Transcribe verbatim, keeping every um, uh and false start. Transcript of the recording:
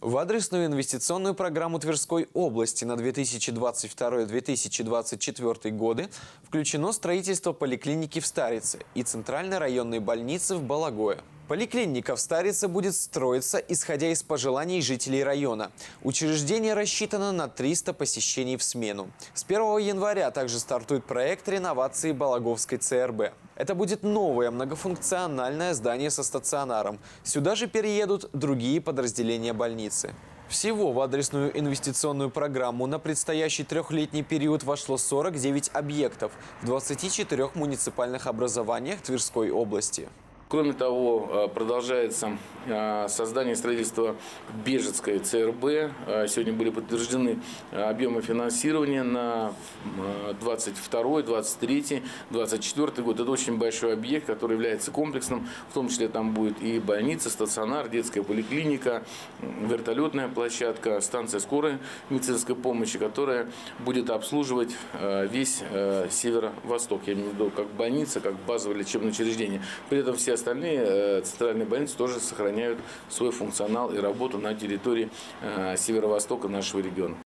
В адресную инвестиционную программу Тверской области на две тысячи двадцать второй — две тысячи двадцать четвёртый годы включено строительство поликлиники в Старице и центральной районной больницы в Балагое. Поликлиника в Старице будет строиться, исходя из пожеланий жителей района. Учреждение рассчитано на триста посещений в смену. С первого января также стартует проект реновации Балаговской ЦРБ. Это будет новое многофункциональное здание со стационаром. Сюда же переедут другие подразделения больницы. Всего в адресную инвестиционную программу на предстоящий трехлетний период вошло сорок девять объектов в двадцати четырёх муниципальных образованиях Тверской области. Кроме того, продолжается создание и строительство Бежецкой ЦРБ. Сегодня были подтверждены объемы финансирования на двадцать второй, двадцать третий, двадцать четвёртый год. Это очень большой объект, который является комплексным. В том числе там будет и больница, стационар, детская поликлиника, вертолетная площадка, станция скорой медицинской помощи, которая будет обслуживать весь северо-восток. Я имею в виду как больница, как базовое лечебное учреждение. При этом все остальные центральные больницы тоже сохраняют свой функционал и работу на территории северо-востока нашего региона.